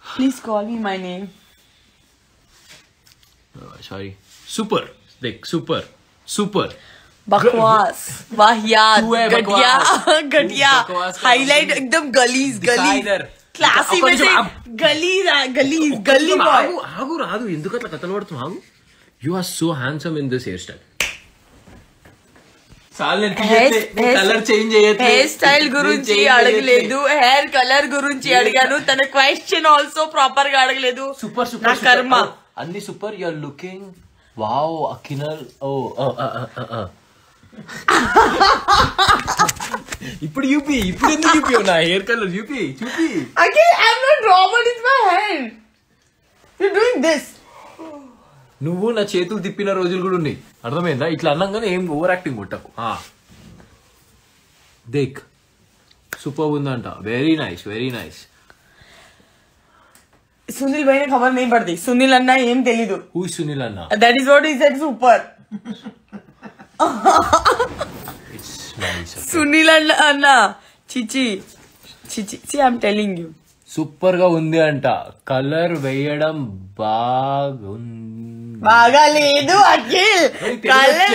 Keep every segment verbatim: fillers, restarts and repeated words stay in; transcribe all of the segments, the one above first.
Please call me my name. Oh, sorry. Super. Like super. Super. बकवास वाहियात घटिया घटिया हाईलाइट एकदम गलीज गलीज क्लासी में से गलीज गलीज गली बॉय ఆగు రాదు ఎందుకు అట్లా కథలు పడుతున్నావు ఆగు you are so handsome in this hair style colour change hair style గురించి అడగలేదు హెయిర్ కలర్ గురించి అడిగాను తన క్వశ్చన్ ఆల్సో ప్రాపర్ గా అడగలేదు సూపర్ సూపర్ కర్మ అన్ని super you are looking wow అకినల్ ఓ ఇప్పుడు యూపీ ఇప్పుడు ఎందుకు యూపీ నా హెయిర్ కలర్ యూపీ చూపి okay I am not Robert it's my hand you doing this నువ్వు నా చేతులు తిప్పిన రోజులు కూడా ఉన్నాయి అర్థమైందా ఇట్లా అన్నాగానే ఏం ఓవర్ యాక్టింగ్ కొట్టకు దేక్ సూపర్ ఉందంట very nice very nice Sunil భాయ్ ఖబర్ नहीं पड़ती సునీల్ అన్న ఏం తెలీదు హూ ఇస్ సునీల్ అన్న that is what he said super it's nice Sunil అన్న అన్న చిచి చిచి సి I am telling you super గా ఉంది అంట కలర్ వేయడం బాగుంది బాగా లేదు Akhil colour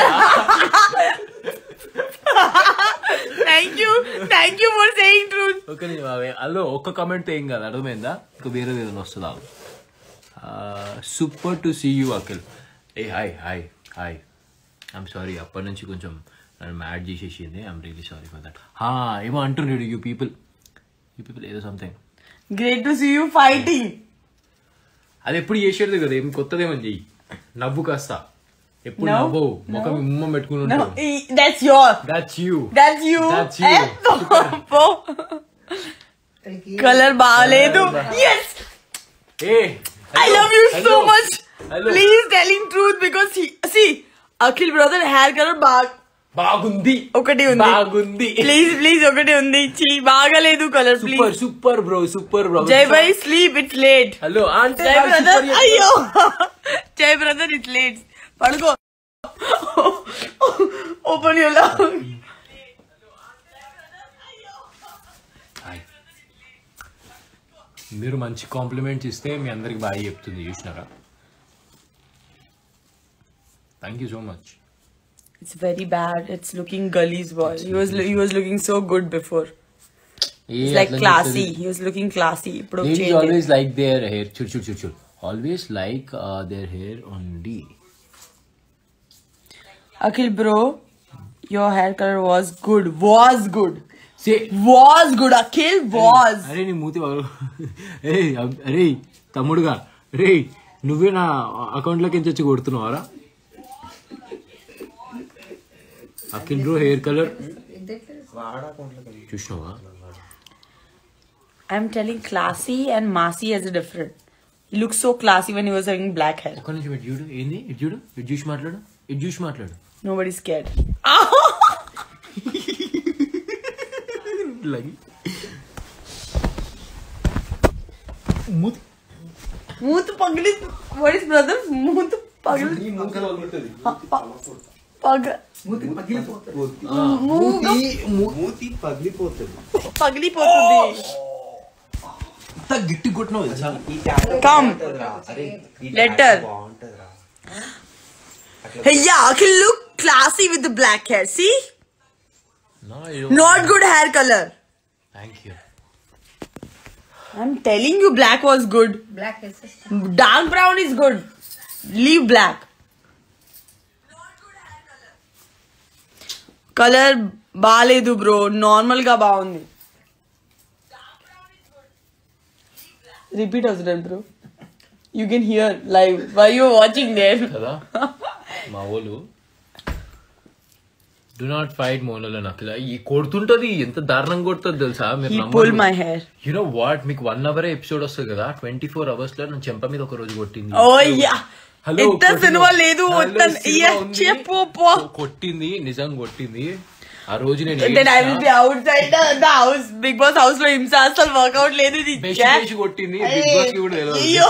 thank you thank you for saying truth okay అల్లో ఒక్క కామెంట్ ఏం కాదు అర్థమైందా ఇంకా వేరే ఏదైనా వస్తుందా super to see you Akhil ఏ hi hi hi I'm sorry అప్పటి నుంచి కొంచెం నన్ను మ్యాడ్ చేసేసింది I'm really sorry for that ఏమో అంటున్నాడు యూ పీపుల్ యూ పీపుల్ ఏదో something great to see you fighting అది ఎప్పుడు చేసేది కదా ఏం కొత్తదేమని చెయ్యి నవ్వు కాస్త ఎప్పుడు నవ్వు ముఖం ముమ్మం పెట్టుకుని ఉంటావు that's your that's you that's you that's you colour బాలేదు yes ఏ I love you so much please telling truth because he, see Akhil brother hair colour బాగా బాగుంది ఒకటి ఉంది బాగుంది ప్లీజ్ ప్లీజ్ ఒకటి ఉంది చీ బాగాలేదు colour please super super bro super bro Jai భాయ్ స్లీప్ ఇట్స్ లేట్ హలో అంటే జై బ్రదర్ అయ్యో జై బ్రదర్ ఇట్స్ లేట్ పడుకో ఓపెన్ యువర్ లవ్ మీరు మంచి కాంప్లిమెంట్స్ ఇస్తే మీ అందరికి బాగా చెప్తుంది చూసినారా thank you so much It's very bad. It's looking gully's boy. He was he was looking so good before. It's like classy. He was looking classy. Ladies always like their hair. Chul chul chul chul. Always like uh, their hair only. Akhil bro, your hair color was good. Was good. Say was good. Akhil was. అరే నీ మూతి ఏ అరే తమ్ముడుగా రే నువ్వే నా అకౌంట్లోకి ఎంత వచ్చి కొడుతున్నావారా అఖిల్ బ్రో హెయిర్ కలర్ చూసినావా I'm telling classy and massy as a different. He looks so classy when he was having black hair. ఒక్క నిమిషం ఇటు చూడు ఏంది ఇటు చూడు ఇటు చూసి మాట్లాడు ఇటు చూసి మాట్లాడు Nobody's scared. లగి మూతి మూతు పగిలి what is brother మూతు పగిలి పగ మూతి పగిలిపోతుంది మూతి పగిలిపోతుంది పగిలిపోతుంది అంత గట్టి కొట్టినావు తెలుసా come letter hey yeah Akhil look classy with the black hair see no not good hair color thank you I'm telling you black was good black is dark brown is good leave black colour బాలేదు bro normal గా బాగుంది repeat అవుతుంది bro you can hear live why you watching there కదా మా వాళ్ళు do not fight Monal అని అఖిల ఈ కొడుతుంటది ఎంత దారుణంగా కొడుతుంది తెలుసా మీరు pull my hair you know what మీకు వన్ అవర్ ఎపిసోడ్ వస్తుంది కదా ట్వంటీ ఫోర్ అవర్స్ లో నేను చెంప మీద ఒక రోజు కొట్టింది ఓ యా ఎంత సినిమా లేదు చెప్పు కొట్టింది నిజంగా కొట్టింది ఆ రోజు నేను I will be outside the house big boss house లో హింస అసలు వర్కౌట్ లేదు కొట్టింది బిగ్ బాస్ కి కూడా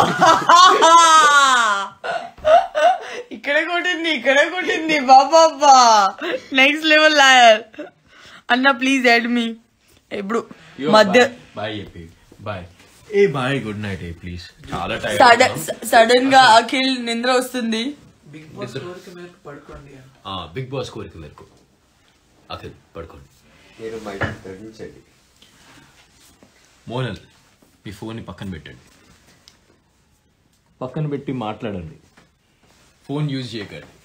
ఇక్కడ కొట్టింది ఇక్కడ కొట్టింది బాబా నెక్స్ట్ లెవెల్ లాయర్ అన్న ప్లీజ్ యాడ్ మీ ఇప్పుడు మధ్య బాయ్ చెప్పి బాయ్ ఏ బాయ్ గుడ్ నైట్ ఏ ప్లీజ్ చాలా టైం సడన్ గా అఖిల్ నిద్ర వస్తుంది. బిగ్ బాస్ కోరిక మేరకు పడుకోండి. బిగ్ బాస్ కోరిక మేరకు అఖిల్ పడుకోండి. మీరు మైక్ తగ్గించండి. మోనల్ మీ ఫోన్ని పక్కన పెట్టండి, పక్కన పెట్టి మాట్లాడండి, ఫోన్ యూజ్ చేయకండి.